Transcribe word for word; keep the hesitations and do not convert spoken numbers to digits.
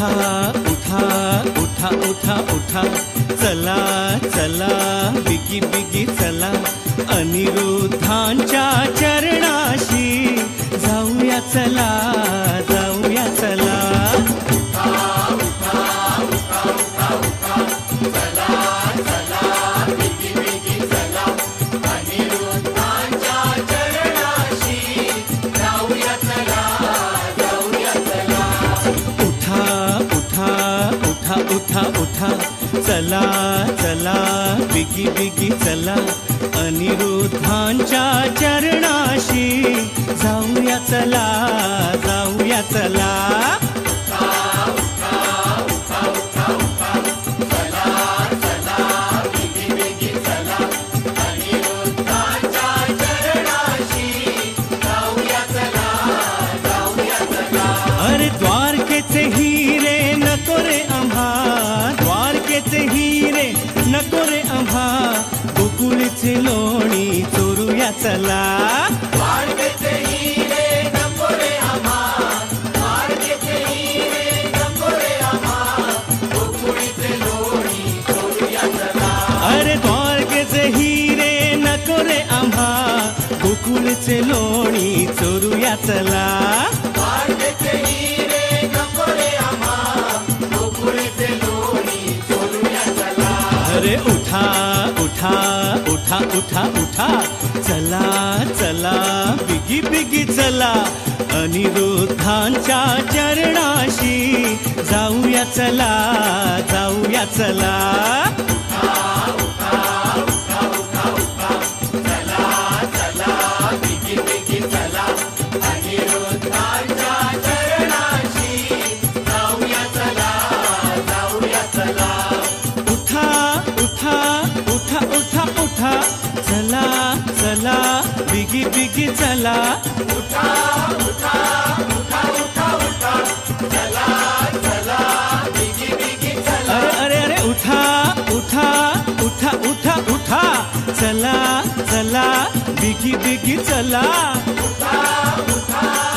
उठा उठा उठा उठा उठा, चला चला बिगी बिगी चला, अनिरुद्धांच्या चरणाशी जाऊया चला जाऊया चला. उठा उठा चला चला बिगी बिगी चला, अनिरुद्धांच्या चरणाशी जाऊया चला जाऊया चला. अरे द्वारकेचे हिरे नको रे आम्हा, द्वारकेचे हिरे नको रे आम्हा, गोकुळचे लोणी चोरूया चला. द्वारकेचे हिरे नको रे आम्हा, द्वारकेचे हिरे नको रे आम्हा, गोकुळचे लोणी चोरूया चला. अरे द्वारकेचे हिरे नको रे आम्हा, गोकुळचे लोणी चोरूया चला. द्वारकेचे हिरे नको रे आम्हा, गोकुळचे लोणी चोरूया चला. अरे उठा उठा उठा उठा उठा, चला चला बिगी बिगी चला, अनिरुद्धांच्या चरणाशी जाऊया चला जाऊया चला. चला चला बिगी बिगी चला. उठा उठा उठा उठा उठा, चला चला बिगी बिगी चला. अरे अरे अरे उठा उठा उठा उठा उठा, चला चला बिगी बिगी चला. उठा उठा